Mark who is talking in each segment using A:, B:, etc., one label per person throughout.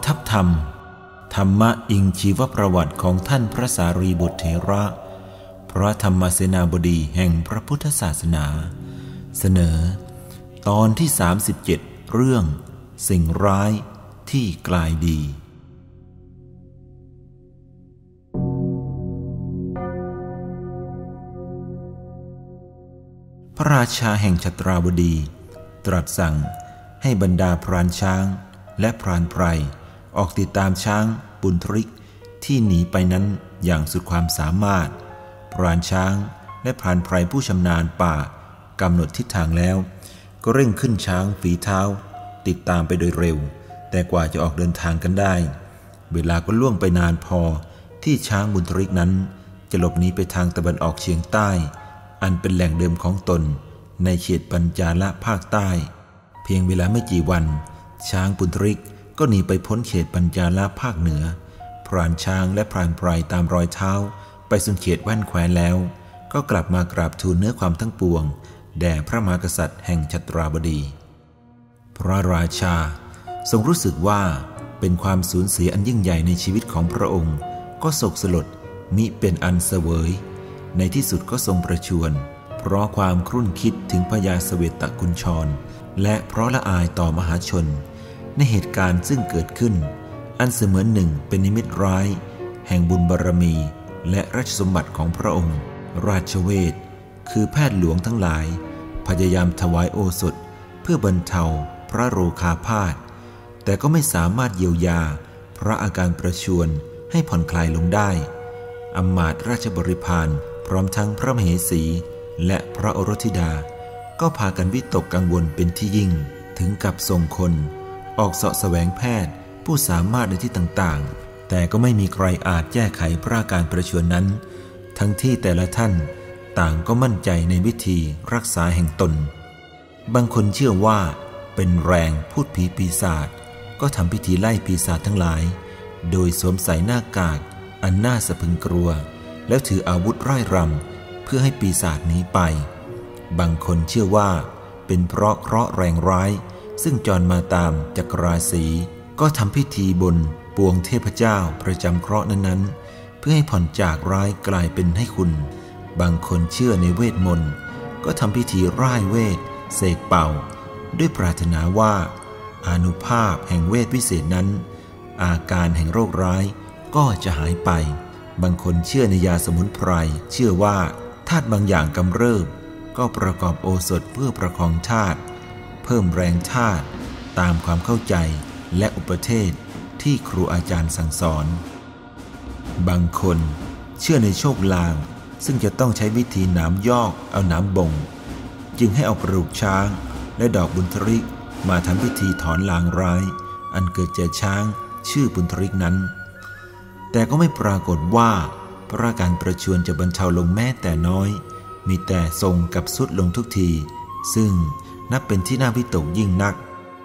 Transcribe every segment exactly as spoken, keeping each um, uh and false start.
A: ทัพธรรมธรรมะอิงชีวประวัติของท่านพระสารีบุตรเถระพระธรรมเสนาบดีแห่งพระพุทธศาสนาเสนอตอนที่สามสิบเจ็ดเรื่องสิ่งร้ายที่กลายดีพระราชาแห่งชตราบดีตรัสสั่งให้บรรดาพรานช้างและพรานไพรออกติดตามช้างปุณทริกที่หนีไปนั้นอย่างสุดความสามารถพรานช้างและพรานไพรผู้ชำนาญป่ากำหนดทิศทางแล้วก็เร่งขึ้นช้างฝีเท้าติดตามไปโดยเร็วแต่กว่าจะออกเดินทางกันได้เวลาก็ล่วงไปนานพอที่ช้างบุญทริกนั้นจะหลบหนีไปทางตะวันออกเฉียงใต้อันเป็นแหล่งเดิมของตนในเขตปัญจาละภาคใต้เพียงเวลาไม่กี่วันช้างปุณทริกก็หนีไปพ้นเขตปัญจาละภาคเหนือพรานช้างและพรานไพรตามรอยเท้าไปสุดเขตแว่นแคว้นแล้วก็กลับมากราบทูลเนื้อความทั้งปวงแด่พระมหากษัตริย์แห่งชตราบดีพระราชาทรงรู้สึกว่าเป็นความสูญเสียอันยิ่งใหญ่ในชีวิตของพระองค์ก็โศกสลดมิเป็นอันเสวยในที่สุดก็ทรงประชวรเพราะความครุ่นคิดถึงพญาเสวตกุญชรและเพราะละอายต่อมหาชนในเหตุการณ์ซึ่งเกิดขึ้นอันเสมือนหนึ่งเป็นนิมิตร้ายแห่งบุญบารมีและราชสมบัติของพระองค์ราชเวทคือแพทย์หลวงทั้งหลายพยายามถวายโอสถเพื่อบรรเทาพระโรคาพาธแต่ก็ไม่สามารถเยียวยาพระอาการประชวรให้ผ่อนคลายลงได้อำมาตย์ราชบริพารพร้อมทั้งพระมเหสีและพระโอรสธิดาก็พากันวิตกกังวลเป็นที่ยิ่งถึงกับส่งคนออกเสาะแสวงแพทย์ผู้สามารถในที่ต่างๆแต่ก็ไม่มีใครอาจแก้ไขพระอาการประชวรนั้นทั้งที่แต่ละท่านต่างก็มั่นใจในวิธีรักษาแห่งตนบางคนเชื่อว่าเป็นแรงพูดผีปีศาจก็ทำพิธีไล่ปีศาจทั้งหลายโดยสวมใส่หน้ากากอันน่าสะพรึงกลัวแล้วถืออาวุธร่ายรำเพื่อให้ปีศาจหนีไปบางคนเชื่อว่าเป็นเพราะเคราะห์แรงร้ายซึ่งจรมาตามจักรราศีก็ทำพิธีบนปวงเทพเจ้าประจำเคราะห์นั้นๆเพื่อให้ผ่อนจากร้ายกลายเป็นให้คุณบางคนเชื่อในเวทมนต์ก็ทำพิธีร่ายเวทเสกเป่าด้วยปรารถนาว่าอานุภาพแห่งเวทวิเศษนั้นอาการแห่งโรคร้ายก็จะหายไปบางคนเชื่อในยาสมุนไพรเชื่อว่าธาตุบางอย่างกำเริบก็ประกอบโอสถเพื่อประคองธาตุเพิ่มแรงธาตุตามความเข้าใจและอุปเทศที่ครูอาจารย์สั่งสอนบางคนเชื่อในโชคลางซึ่งจะต้องใช้วิธีหนามยอกเอาหนามบ่งจึงให้เอากระดูกช้างและดอกบุญทริกมาทำพิธีถอนลางร้ายอันเกิดจากช้างชื่อบุญทริกนั้นแต่ก็ไม่ปรากฏว่าพระอาการประชวรจะบรรเทาลงแม้แต่น้อยมีแต่ทรงกับสุดลงทุกทีซึ่งนับเป็นที่น่าวิตกยิ่งนัก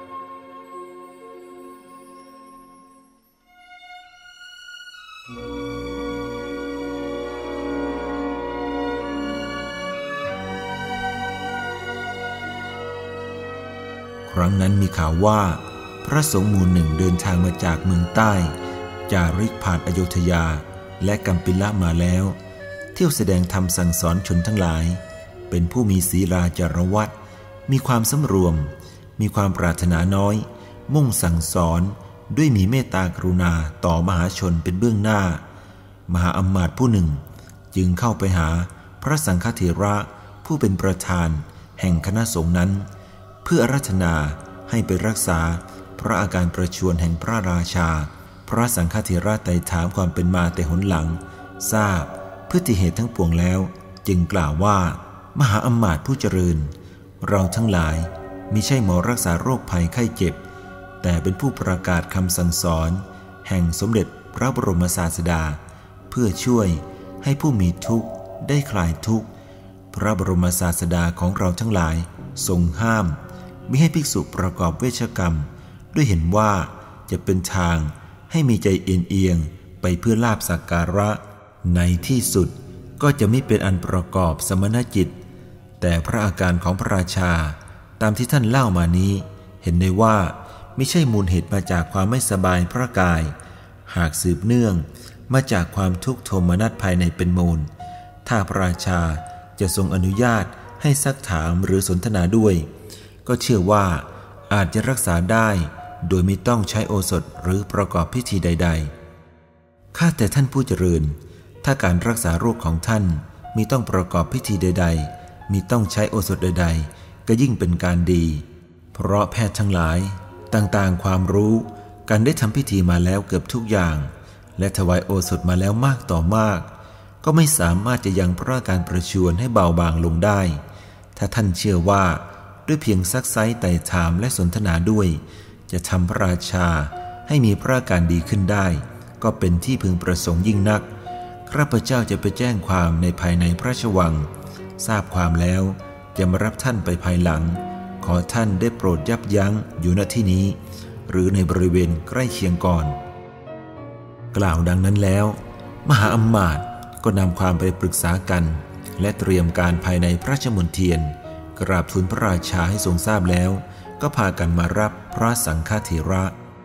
A: ครั้งนั้นมีข่าวว่าพระสงฆ์หมู่หนึ่งเดินทางมาจากเมืองใต้จาริกผ่านอโยธยาและกัมปิละมาแล้วเที่ยวแสดงธรรมสั่งสอนชนทั้งหลายเป็นผู้มีศีลาจารวัตรมีความสำรวมมีความปรารถนาน้อยมุ่งสั่งสอนด้วยมีเมตตากรุณาต่อมหาชนเป็นเบื้องหน้ามหาอมาตย์ผู้หนึ่งจึงเข้าไปหาพระสังฆเถระผู้เป็นประธานแห่งคณะสงฆ์นั้นเพื่ออาราธนาให้ไปรักษาพระอาการประชวรแห่งพระราชาพระสังฆเถระไต่ถามความเป็นมาแต่หนหลังทราบพฤติเหตุทั้งปวงแล้วจึงกล่าวว่ามหาอมาตย์ผู้เจริญเราทั้งหลายมิใช่หมอรักษาโรคภัยไข้เจ็บแต่เป็นผู้ประกาศคำสั่งสอนแห่งสมเด็จพระบรมศาสดาเพื่อช่วยให้ผู้มีทุกข์ได้คลายทุกข์พระบรมศาสดาของเราทั้งหลายทรงห้ามมิให้ภิกษุประกอบเวชกรรมด้วยเห็นว่าจะเป็นทางให้มีใจเอียงเอียงไปเพื่อลาภสักการะในที่สุดก็จะไม่เป็นอันประกอบสมณจิตแต่พระอาการของพระราชาตามที่ท่านเล่ามานี้เห็นได้ว่าไม่ใช่มูลเหตุมาจากความไม่สบายพระกายหากสืบเนื่องมาจากความทุกข์โทมนัสภายในเป็นมูลถ้าพระราชาจะทรงอนุญาตให้ซักถามหรือสนทนาด้วยก็เชื่อว่าอาจจะรักษาได้โดยไม่ต้องใช้โอสถหรือประกอบพิธีใดๆข้าแต่ท่านผู้เจริญถ้าการรักษาโรคของท่านมิต้องประกอบพิธีใดๆมิต้องใช้โอสถใดๆก็ยิ่งเป็นการดีเพราะแพทย์ทั้งหลายต่างๆความรู้การได้ทำพิธีมาแล้วเกือบทุกอย่างและถวายโอสถมาแล้วมากต่อมากก็ไม่สามารถจะยังพระอาการประชวรให้เบาบางลงได้ถ้าท่านเชื่อว่าด้วยเพียงซักไซ้ไต่ถามและสนทนาด้วยจะทำพระราชาให้มีพระอาการดีขึ้นได้ก็เป็นที่พึงประสงค์ยิ่งนักข้าพเจ้าจะไปแจ้งความในภายในพระราชวังทราบความแล้วจะมารับท่านไปภายหลังขอท่านได้โปรดยับยั้งอยู่ณที่นี้หรือในบริเวณใกล้เคียงก่อนกล่าวดังนั้นแล้วมหาอมาตย์ก็นำความไปปรึกษากันและเตรียมการภายในพระราชมณฑีลกราบทูลพระราชาให้ทรงทราบแล้วก็พากันมารับพระสังฆเถระ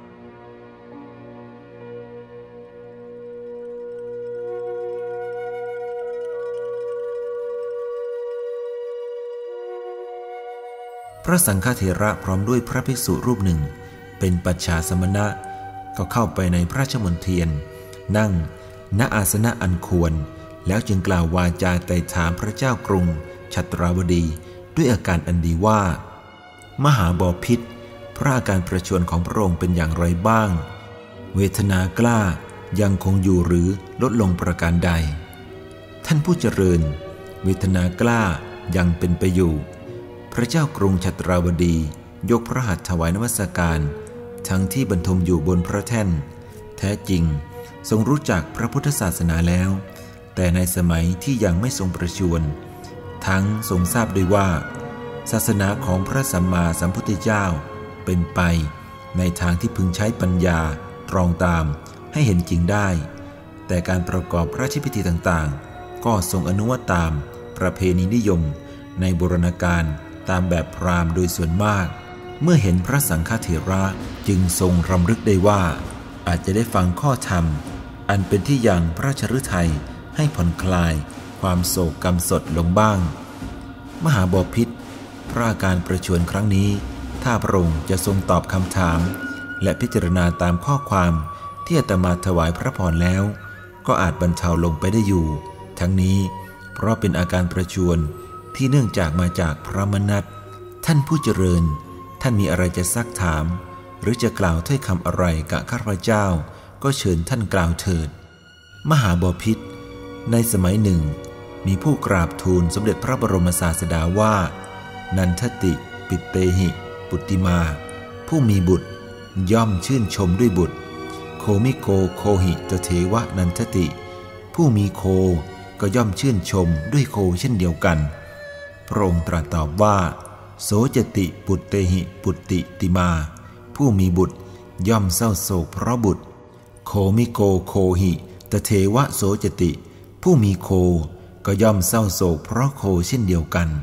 A: พระสังฆเถระพร้อมด้วยพระภิกษุรูปหนึ่งเป็นปัจฉาสมณะก็เข้าไปในพระราชมณฑีลนั่งณอาสนะอันควรแล้วจึงกล่าววาจาไต่ถามพระเจ้ากรุงชัตราวดีด้วยอาการอันดีว่ามหาบพิตรพระอาการประชวรของพระองค์เป็นอย่างไรบ้างเวทนากล้ายังคงอยู่หรือลดลงประการใดท่านผู้เจริญเวทนากล้ายังเป็นไปอยู่พระเจ้ากรุงชัตราวดียกพระหัตถ์ถวายนมัสการทั้งที่บรรทมอยู่บนพระแท่นแท้จริงทรงรู้จักพระพุทธศาสนาแล้วแต่ในสมัยที่ยังไม่ทรงประชวรทั้งทรงทราบด้วยว่าศาสนาของพระสัมมาสัมพุทธเจ้าเป็นไปในทางที่พึงใช้ปัญญาตรองตามให้เห็นจริงได้แต่การประกอบพระราชพิธีต่างๆก็ทรงอนุวัตตามประเพณีนิยมในโบราณกาลตามแบบพราหมณ์โดยส่วนมากเมื่อเห็นพระสังฆเถระจึงทรงรำลึกได้ว่าอาจจะได้ฟังข้อธรรมอันเป็นที่ยังพระราชฤทัยให้ผ่อนคลายความโศกกำสดลงบ้างมหาบพิตรพระอาการประชวรครั้งนี้ถ้าพระองค์จะทรงตอบคำถามและพิจารณาตามข้อความที่อาตมาถวายพระพรแล้วก็อาจบรรเทาลงไปได้อยู่ทั้งนี้เพราะเป็นอาการประชวรที่เนื่องจากมาจากพระมนัสท่านผู้เจริญท่านมีอะไรจะซักถามหรือจะกล่าวถ้อยคำอะไรกับข้าพเจ้าก็เชิญท่านกล่าวเถิดมหาบพิตรในสมัยหนึ่งมีผู้กราบทูลสมเด็จพระบรมศาสดาว่านันทติปิเตหิปุตติมาผู้มีบุตรย่อมชื่นชมด้วยบุตรโคมิโกโคหิตเทวะนันทติผู้มีโคก็ย่อมชื่นชมด้วยโคเช่นเดียวกันพระองค์ตรัสตอบว่าโสจติปุตเตหิปุตติติมาผู้มีบุตรย่อมเศร้าโศกเพราะบุตรโคมิโกโคหิตเทวะโสจติผู้มีโคก็ย่อมเศร้าโศกเพราะโคเช่นเดียวกัน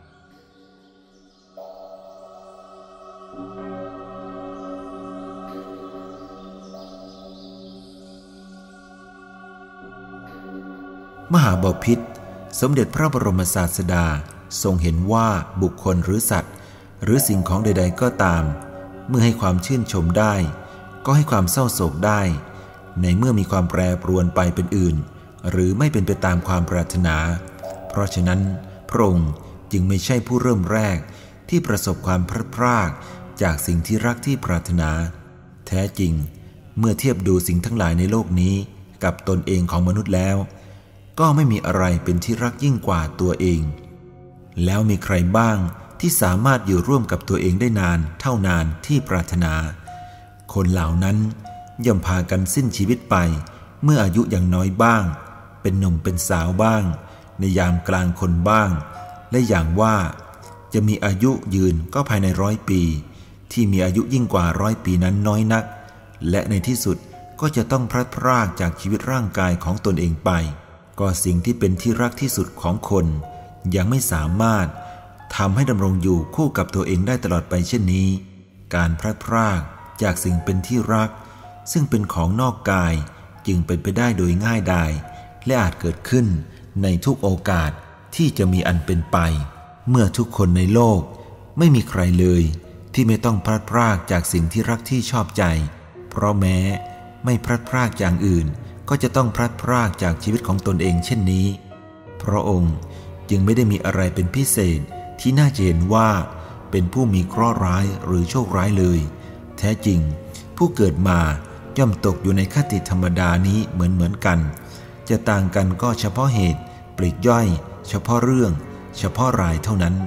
A: มหาบพิตรสมเด็จพระบรมศาสดาทรงเห็นว่าบุคคลหรือสัตว์หรือสิ่งของใดๆก็ตามเมื่อให้ความชื่นชมได้ก็ให้ความเศร้าโศกได้ในเมื่อมีความแปรปรวนไปเป็นอื่นหรือไม่เป็นไปตามความปรารถนาเพราะฉะนั้นพระองค์จึงไม่ใช่ผู้เริ่มแรกที่ประสบความพลัดพรากจากสิ่งที่รักที่ปรารถนาแท้จริงเมื่อเทียบดูสิ่งทั้งหลายในโลกนี้กับตนเองของมนุษย์แล้วก็ไม่มีอะไรเป็นที่รักยิ่งกว่าตัวเองแล้วมีใครบ้างที่สามารถอยู่ร่วมกับตัวเองได้นานเท่านานที่ปรารถนาคนเหล่านั้นย่อมพากันสิ้นชีวิตไปเมื่ออายุยังน้อยบ้างเป็นหนุ่มเป็นสาวบ้างในยามกลางคนบ้างและอย่างว่าจะมีอายุยืนก็ภายในร้อยปีที่มีอายุยิ่งกว่าร้อยปีนั้นน้อยนักและในที่สุดก็จะต้องพลัดพรากจากชีวิตร่างกายของตนเองไปก็สิ่งที่เป็นที่รักที่สุดของคนยังไม่สามารถทำให้ดำรงอยู่คู่กับตัวเองได้ตลอดไปเช่นนี้การพลัดพรากจากสิ่งเป็นที่รักซึ่งเป็นของนอกกายจึงเป็นไปได้โดยง่ายดายและอาจเกิดขึ้นในทุกโอกาสที่จะมีอันเป็นไปเมื่อทุกคนในโลกไม่มีใครเลยที่ไม่ต้องพลัดพรากจากสิ่งที่รักที่ชอบใจเพราะแม้ไม่พลัดพรากอย่างอื่นก็จะต้องพลัดพรากจากชีวิตของตนเองเช่นนี้พระองค์จึงไม่ได้มีอะไรเป็นพิเศษที่น่าจะเห็นว่าเป็นผู้มีเคราะห์ร้ายหรือโชคร้ายเลยแท้จริงผู้เกิดมาย่อมตกอยู่ในคติธรรมดานี้เหมือนเหมือนกันจะต่างกันก็เฉพาะเหตุปลีกย่อยเฉพาะเรื่องเฉพาะรายเท่านั้น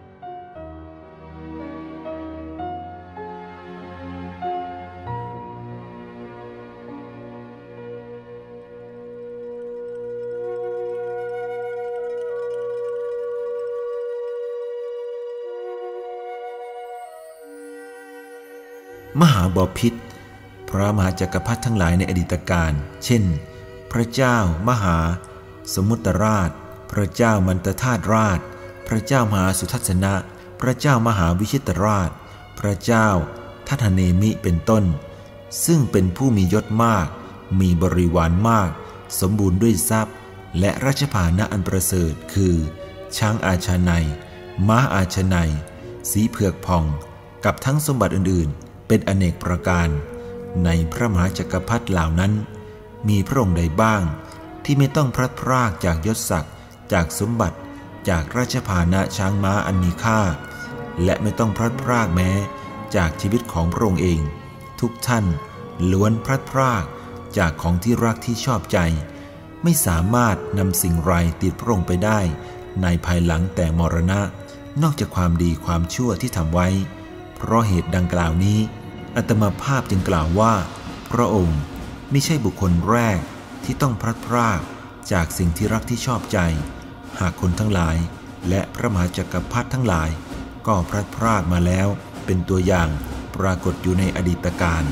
A: มหาบพิตรพระมหาจักรพรรดิทั้งหลายในอดีตการเช่นพระเจ้ามหาสมุตราชพระเจ้ามันตธาตุราชพระเจ้ามหาสุทัศนะพระเจ้ามหาวิชิตราชพระเจ้าทัทเนมิเป็นต้นซึ่งเป็นผู้มียศมากมีบริวารมากสมบูรณ์ด้วยทรัพย์และราชภานะอันประเสริฐคือช้างอาชานัยม้าอาชานัยสีเผือกผ่องกับทั้งสมบัติอื่นๆเป็นอเนกประการในพระมหาจักรพรรดิเหล่านั้นมีพระองค์ใดบ้างที่ไม่ต้องพลัดพรากจากยศศักดิ์จากสมบัติจากราชภานะช้างม้าอันมีค่าและไม่ต้องพลัดพรากแม้จากชีวิตของพระองค์เองทุกท่านล้วนพลัดพรากจากของที่รักที่ชอบใจไม่สามารถนำสิ่งไรติดพระองค์ไปได้ในภายหลังแต่มรณะนอกจากความดีความชั่วที่ทำไว้เพราะเหตุดังกล่าวนี้อาตมาภาพจึงกล่าวว่าพระองค์ไม่ใช่บุคคลแรกที่ต้องพลัดพรากจากสิ่งที่รักที่ชอบใจหากคนทั้งหลายและพระมหาจักรพรรดิทั้งหลายก็พลัดพรากมาแล้วเป็นตัวอย่างปรากฏอยู่ในอดีตการ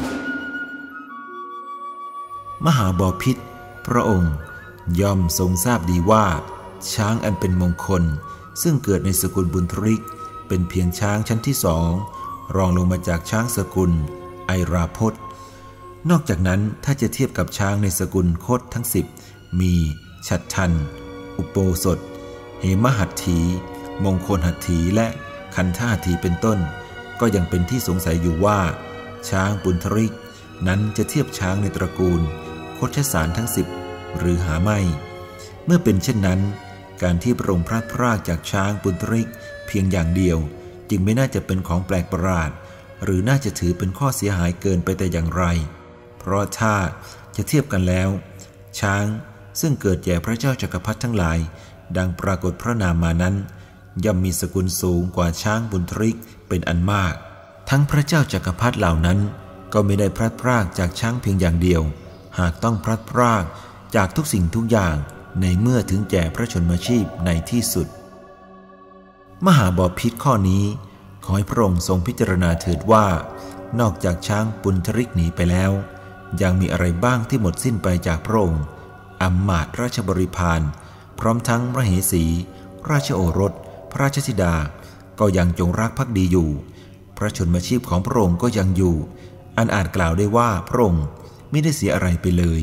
A: มหาบพิตรพระองค์ย่อมทรงทราบดีว่าช้างอันเป็นมงคลซึ่งเกิดในสกุลบุญทริกเป็นเพียงช้างชั้นที่สองรองลงมาจากช้างสกุลไอราพจน์นอกจากนั้นถ้าจะเทียบกับช้างในสกุลคดทั้งสิบมีฉัตรทันอุโปสถเหมหัตถีมงคลหัตถีและคันธหัตถีเป็นต้นก็ยังเป็นที่สงสัยอยู่ว่าช้างบุญทริกนั้นจะเทียบช้างในตระกูลโคชสารทั้งสิบหรือหาไม่เมื่อเป็นเช่นนั้นการที่พระองค์พลัดพรากจากช้างบุญทริกเพียงอย่างเดียวจึงไม่น่าจะเป็นของแปลกประหลาดหรือน่าจะถือเป็นข้อเสียหายเกินไปแต่อย่างไรเพราะถ้าจะเทียบกันแล้วช้างซึ่งเกิดแก่พระเจ้าจักรพรรดิทั้งหลายดังปรากฏพระนามมานั้นย่อมมีสกุลสูงกว่าช้างบุญทริกเป็นอันมากทั้งพระเจ้าจักรพรรดิเหล่านั้นก็ไม่ได้พลัดพรากจากช้างเพียงอย่างเดียวหากต้องพลัดพรากจากทุกสิ่งทุกอย่างในเมื่อถึงแก่พระชนมชีพในที่สุดมหาบพิตรข้อนี้ขอให้พระองค์ทรงพิจารณาเถิดว่านอกจากช้างบุญทริกหนีไปแล้วยังมีอะไรบ้างที่หมดสิ้นไปจากพระองค์อำมาตย์ราชบริพารพร้อมทั้งมเหสีราชโอรสพระราชธิดาก็ยังจงรักภักดีอยู่พระชนมชีพของพระองค์ก็ยังอยู่อันอาจกล่าวได้ว่าพระองค์ไม่ได้เสียอะไรไปเลย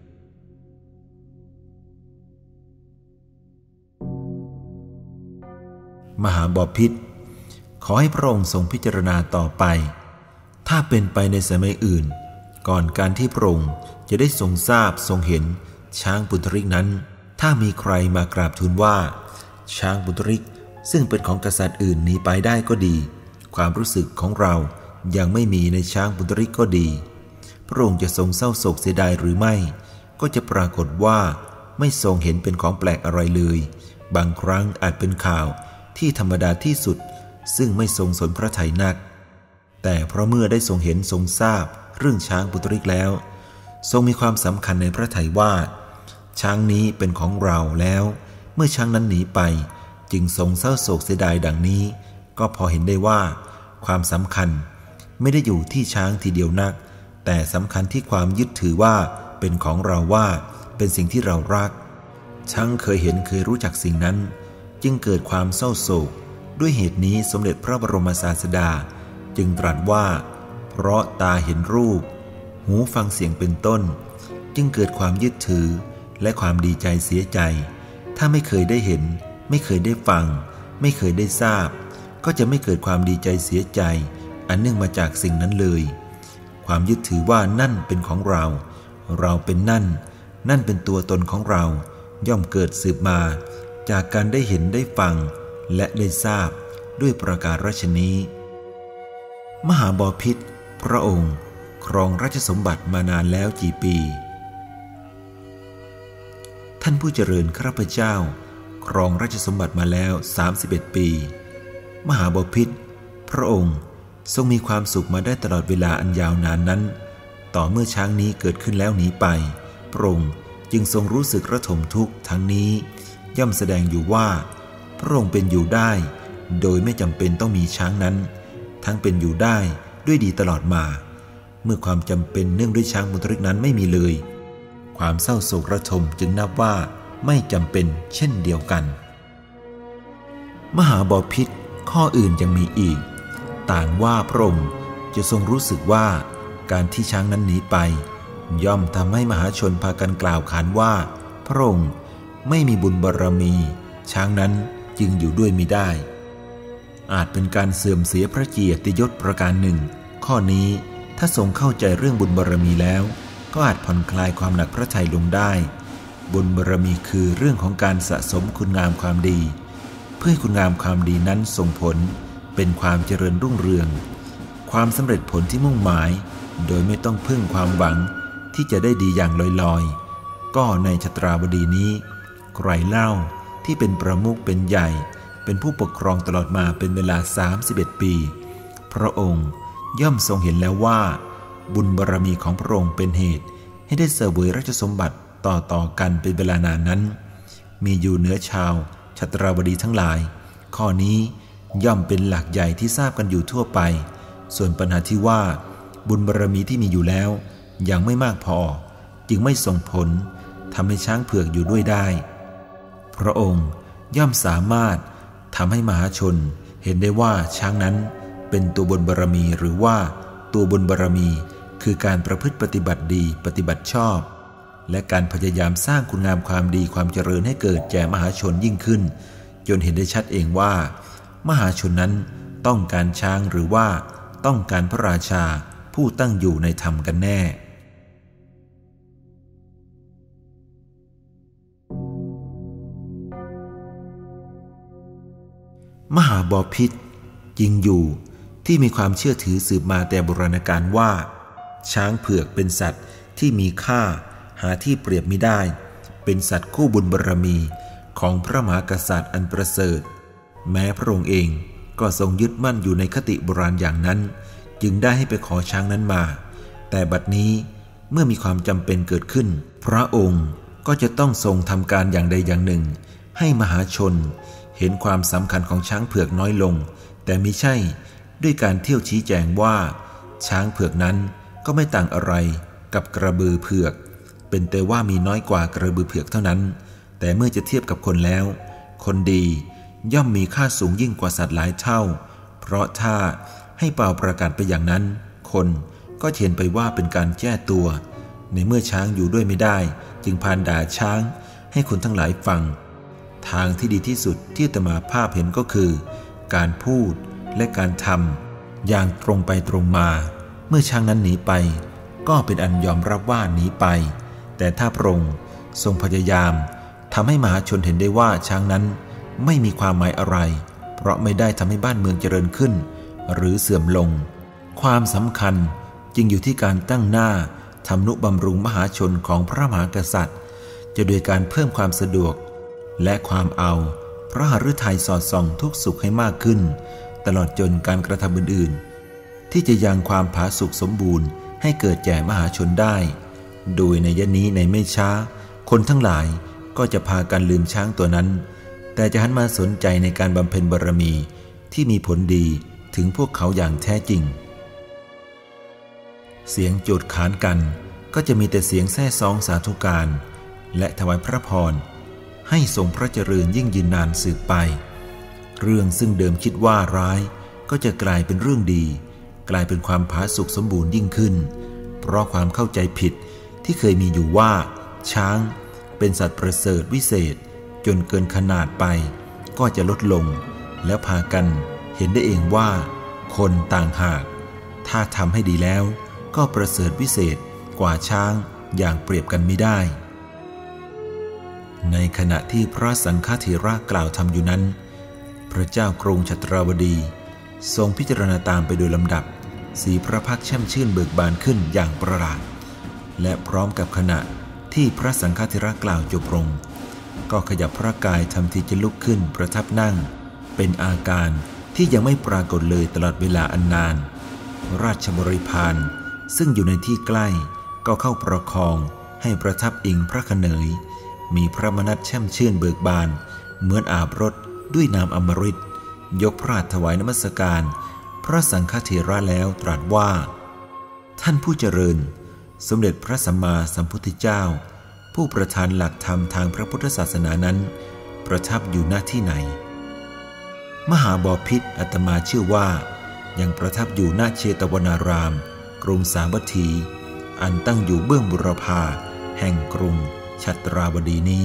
A: มหาบพิตรขอให้พระองค์ทรงพิจารณาต่อไปถ้าเป็นไปในสมัยอื่นก่อนการที่พระองค์จะได้ทรงทราบทรงเห็นช้างบุญทริกนั้นถ้ามีใครมากราบทูลว่าช้างบุญทริกซึ่งเป็นของกษัตริย์อื่นหนีไปได้ก็ดีความรู้สึกของเรายังไม่มีในช้างบุญทริกก็ดีพระองค์จะทรงเศร้าโศกเสียดายหรือไม่ก็จะปรากฏว่าไม่ทรงเห็นเป็นของแปลกอะไรเลยบางครั้งอาจเป็นข่าวที่ธรรมดาที่สุดซึ่งไม่ทรงสนพระทัยนักแต่เพราะเมื่อได้ทรงเห็นทรงทราบเรื่องช้างบุญทริกแล้วทรงมีความสำคัญในพระทัยว่าช้างนี้เป็นของเราแล้วเมื่อช้างนั้นหนีไปจึงทรงเศร้าโศกเสียดายดังนี้ก็พอเห็นได้ว่าความสำคัญไม่ได้อยู่ที่ช้างทีเดียวนักแต่สำคัญที่ความยึดถือว่าเป็นของเราว่าเป็นสิ่งที่เรารักช้างเคยเห็นเคยรู้จักสิ่งนั้นจึงเกิดความเศร้าโศกด้วยเหตุนี้สมเด็จพระบรมศาสดาจึงตรัสว่าพเพราะตาเห็นรูปหูฟังเสียงเป็นต้นจึงเกิดความยึดถือและความดีใจเสียใจถ้าไม่เคยได้เห็นไม่เคยได้ฟังไม่เคยได้ทราบก็จะไม่เกิดความดีใจเสียใจอันเนื่องมาจากสิ่งนั้นเลยความยึดถือว่านั่นเป็นของเราเราเป็นนั่นนั่นเป็นตัวตนของเราย่อมเกิดสืบมาจากการได้เห็นได้ฟังและได้ทราบด้วยประการฉนี้มหาบพิตรพระองค์ครองราชสมบัติมานานแล้วกี่ปีท่านผู้เจริญข้าพเจ้าครองราชสมบัติมาแล้วสามสิบเอ็ดปีมหาบพิตรพระองค์ทรงมีความสุขมาได้ตลอดเวลาอันยาวนานนั้นต่อเมื่อช้างนี้เกิดขึ้นแล้วหนีไปพระองค์จึงทรงรู้สึกระทมทุกข์ทั้งนี้ย่อมแสดงอยู่ว่าพระองค์เป็นอยู่ได้โดยไม่จำเป็นต้องมีช้างนั้นทั้งเป็นอยู่ได้ด้วยดีตลอดมาเมื่อความจำเป็นเนื่องด้วยช้างบุญทริกนั้นไม่มีเลยความเศร้าโศกระทมจึงนับว่าไม่จำเป็นเช่นเดียวกันมหาบพิตรข้ออื่นยังมีอีกต่างว่าพระองค์จะทรงรู้สึกว่าการที่ช้างนั้นหนีไปย่อมทำให้มหาชนพากันกล่าวขานว่าพระองค์ไม่มีบุญบารมีช้างนั้นจึงอยู่ด้วยมิได้อาจเป็นการเสื่อมเสียพระเกียรติยศประการหนึ่งข้อนี้ถ้าทรงเข้าใจเรื่องบุญบารมีแล้วก็อาจผ่อนคลายความหนักพระทัยลงได้บุญบารมีคือเรื่องของการสะสมคุณงามความดีเพื่อให้คุณงามความดีนั้นส่งผลเป็นความเจริญรุ่งเรืองความสำเร็จผลที่มุ่งหมายโดยไม่ต้องพึ่งความหวังที่จะได้ดีอย่างลอยๆก็ในชตราบดีนี้ใครเล่าที่เป็นประมุขเป็นใหญ่เป็นผู้ปกครองตลอดมาเป็นเวลาสามสิบเอ็ดปีพระองค์ย่อมทรงเห็นแล้วว่าบุญบารมีของพระองค์เป็นเหตุให้ได้เสวยราชสมบัติต่อๆกันเป็นเวลานานนั้นมีอยู่เหนือชาวชตราบดีทั้งหลายข้อนี้ย่อมเป็นหลักใหญ่ที่ทราบกันอยู่ทั่วไปส่วนปัญหาที่ว่าบุญบารมีที่มีอยู่แล้วยังไม่มากพอจึงไม่ส่งผลทำให้ช้างเผือกอยู่ด้วยได้พระองค์ย่อมสามารถทำให้มหาชนเห็นได้ว่าช้างนั้นเป็นตัวบุญบารมีหรือว่าตัวบุญบารมีคือการประพฤติปฏิบัติดีปฏิบัติชอบและการพยายามสร้างคุณงามความดีความเจริญให้เกิดแก่มหาชนยิ่งขึ้นจนเห็นได้ชัดเองว่ามหาชนนั้นต้องการช้างหรือว่าต้องการพระราชาผู้ตั้งอยู่ในธรรมกันแน่มหาบพิตรจริงอยู่ที่มีความเชื่อถือสืบมาแต่โบราณกาลว่าช้างเผือกเป็นสัตว์ที่มีค่าหาที่เปรียบมิได้เป็นสัตว์คู่บุญบารมีของพระมหากษัตริย์อันประเสริฐแม้พระองค์เองก็ทรงยึดมั่นอยู่ในคติโบราณอย่างนั้นจึงได้ให้ไปขอช้างนั้นมาแต่บัดนี้เมื่อมีความจำเป็นเกิดขึ้นพระองค์ก็จะต้องทรงทำการอย่างใดอย่างหนึ่งให้มหาชนเห็นความสำคัญของช้างเผือกน้อยลงแต่มิใช่ด้วยการเที่ยวชี้แจงว่าช้างเผือกนั้นก็ไม่ต่างอะไรกับกระบือเผือกเป็นแต่ว่ามีน้อยกว่ากระบือเผือกเท่านั้นแต่เมื่อจะเทียบกับคนแล้วคนดีย่อมมีค่าสูงยิ่งกว่าสัตว์หลายเท่าเพราะถ้าให้เป่าประกาศไปอย่างนั้นคนก็เห็นไปว่าเป็นการแก้ตัวในเมื่อช้างอยู่ด้วยไม่ได้จึงพานด่าช้างให้คนทั้งหลายฟังทางที่ดีที่สุดที่อาตมาภาพเห็นก็คือการพูดและการทำอย่างตรงไปตรงมาเมื่อช้างนั้นหนีไปก็เป็นอันยอมรับว่าหนีไปแต่ถ้าพระองค์ทรงพยายามทำให้มหาชนเห็นได้ว่าช้างนั้นไม่มีความหมายอะไรเพราะไม่ได้ทำให้บ้านเมืองเจริญขึ้นหรือเสื่อมลงความสำคัญจึงอยู่ที่การตั้งหน้าทำนุบำรุงมหาชนของพระมหากษัตริย์จะโดยการเพิ่มความสะดวกและความเอาพระหฤทัยสอดส่องทุกสุขให้มากขึ้นตลอดจนการกระทำอื่นๆที่จะยังความผาสุกสมบูรณ์ให้เกิดแก่มหาชนได้โดยในยะนี้ในไม่ช้าคนทั้งหลายก็จะพากันลืมช้างตัวนั้นแต่จะหันมาสนใจในการบำเพ็ญบารมีที่มีผลดีถึงพวกเขาอย่างแท้จริงเสียงโจทย์ขานกันก็จะมีแต่เสียงแซ่ซองสาธุการและถวายพระพรให้ทรงพระเจริญยิ่งยืนนานสืบไปเรื่องซึ่งเดิมคิดว่าร้ายก็จะกลายเป็นเรื่องดีกลายเป็นความผาสุกสมบูรณ์ยิ่งขึ้นเพราะความเข้าใจผิดที่เคยมีอยู่ว่าช้างเป็นสัตว์ประเสริฐวิเศษจนเกินขนาดไปก็จะลดลงแล้วพากันเห็นได้เองว่าคนต่างหากถ้าทำให้ดีแล้วก็ประเสริฐวิเศษกว่าช้างอย่างเปรียบกันไม่ได้ในขณะที่พระสังฆเถระกล่าวธรรมอยู่นั้นพระเจ้ากรุงชัตราวดีทรงพิจารณาตามไปโดยลำดับสีพระพักตร์แช่มชื่นเบิกบานขึ้นอย่างประหลาดและพร้อมกับขณะที่พระสังฆเถระกล่าวจบลงก็ขยับพระกายทำทีจะลุกขึ้นประทับนั่งเป็นอาการที่ยังไม่ปรากฏเลยตลอดเวลาอันนานราชบริพารซึ่งอยู่ในที่ใกล้ก็เข้าประคองให้ประทับอิงพระขเนยมีพระมนัสแช่มชื่นเบิกบานเหมือนอาบรถด้วยน้ำอมฤตยกพระหัตถ์ถวายนมัสการพระสังฆเถระแล้วตรัสว่าท่านผู้เจริญสมเด็จพระสัมมาสัมพุทธเจ้าผู้ประทานหลักธรรมทางพระพุทธศาสนานั้นประทับอยู่ณที่ไหนมหาบพิตรอาตมาเชื่อว่ายังประทับอยู่ณเชตวนารามกรุงสาวัตถีอันตั้งอยู่เบื้องบุรพาแห่งกรุงชัตราวดีนี้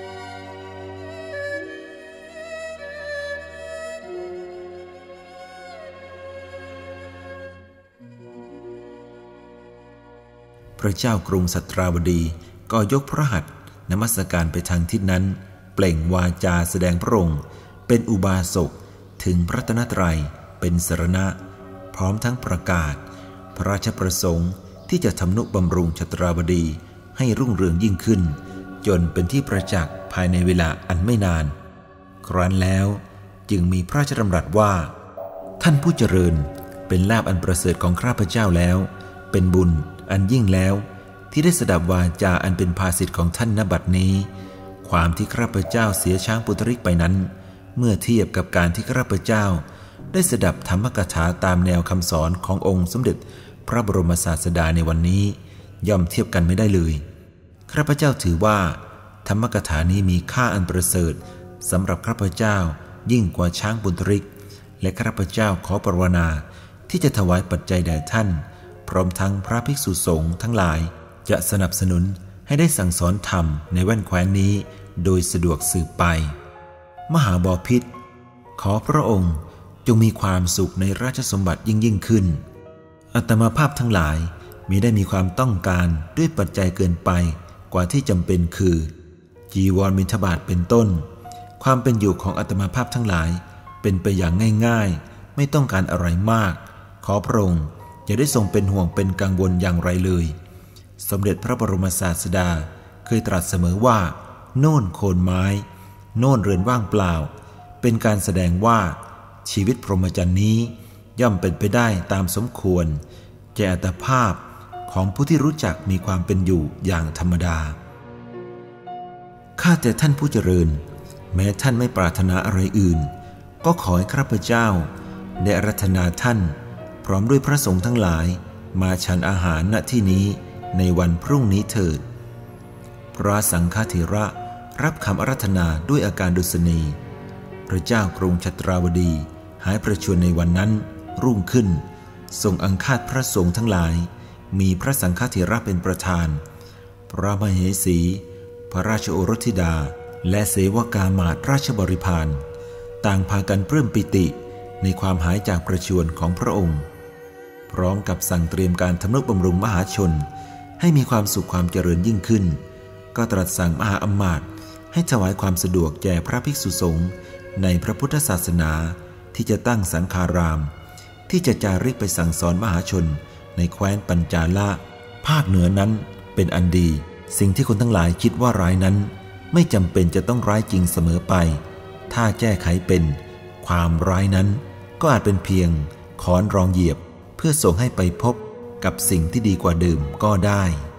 A: พระเจ้ากรุงชัตราวดีก็ยกพระหัตถ์นมัสการไปทางทิศนั้นเปล่งวาจาแสดงพระองค์เป็นอุบาสกถึงพระรัตนตรัยเป็นสรณะพร้อมทั้งประกาศพระราชประสงค์ที่จะทำนุบำรุงชัตราวดีให้รุ่งเรืองยิ่งขึ้นจนเป็นที่ประจักษ์ภายในเวลาอันไม่นานครั้นแล้วจึงมีพระราชดำรัสว่าท่านผู้เจริญเป็นลาภอันประเสริฐของข้าพเจ้าแล้วเป็นบุญอันยิ่งแล้วที่ได้สดับวาจาอันเป็นภาษิตของท่านณบัดนี้ความที่ข้าพเจ้าเสียช้างปุตริกไปนั้นเมื่อเทียบกับการที่ข้าพเจ้าได้สดับธรรมกถาตามแนวคำสอนขององค์สมเด็จพระบรมศาสดาในวันนี้ย่อมเทียบกันไม่ได้เลยข้าพเจ้าถือว่าธรรมกถานี้มีค่าอันประเสริฐสำหรับข้าพเจ้ายิ่งกว่าช้างปุตริกและข้าพเจ้าขอปรารถนาที่จะถวายปัจจัยแด่ท่านพร้อมทั้งพระภิกษุสงฆ์ทั้งหลายจะสนับสนุนให้ได้สั่งสอนธรรมในแว่นแคว้นนี้โดยสะดวกสืบไปมหาบพิตรขอพระองค์จงมีความสุขในราชสมบัติยิ่งยิ่งขึ้นอาตมาภาพทั้งหลายมิได้มีความต้องการด้วยปัจจัยเกินไปกว่าที่จำเป็นคือจีวรบิณฑบาตเป็นต้นความเป็นอยู่ของอาตมาภาพทั้งหลายเป็นไปอย่างง่ายๆไม่ต้องการอะไรมากขอพระองค์อย่าได้ทรงเป็นห่วงเป็นกังวลอย่างไรเลยสมเด็จพระบรมศาสดาเคยตรัสเสมอว่าโน่นโคนไม้โน่นเรือนว่างเปล่าเป็นการแสดงว่าชีวิตพรหมจรรย์นี้ย่อมเป็นไปได้ตามสมควรแก่อัตภาพของผู้ที่รู้จักมีความเป็นอยู่อย่างธรรมดาข้าแต่ท่านผู้เจริญแม้ท่านไม่ปรารถนาอะไรอื่นก็ขอให้ข้าพเจ้าได้อาราธนาท่านพร้อมด้วยพระสงฆ์ทั้งหลายมาฉันอาหารณที่นี้ในวันพรุ่งนี้เถิดพระสังฆเถระรับคำอาราธนาด้วยอาการดุษณีพระเจ้ากรุงชัตราวดีหายประชวรในวันนั้นรุ่งขึ้นทรงอังคาดพระสงฆ์ทั้งหลายมีพระสังฆเถระเป็นประธานพระมเหสีพระราชโอรสธิดาและเสวกามาตราชบริพารต่างพากันปลื้มปิติในความหายจากประชวรของพระองค์พร้อมกับสั่งเตรียมการทำนุบำรุงมหาชนให้มีความสุขความเจริญยิ่งขึ้นก็ตรัสสั่งมหาอมาตย์ให้ถวายความสะดวกแก่พระภิกษุสงฆ์ในพระพุทธศาสนาที่จะตั้งสังฆารามที่จะจาริกไปสั่งสอนมหาชนในแคว้นปัญจาละภาคเหนือนั้นเป็นอันดีสิ่งที่คนทั้งหลายคิดว่าร้ายนั้นไม่จำเป็นจะต้องร้ายจริงเสมอไปถ้าแก้ไขเป็นความร้ายนั้นก็อาจเป็นเพียงค้อนรองเหยียบเพื่อส่งให้ไปพบกับสิ่งที่ดีกว่าเดิมก็ได้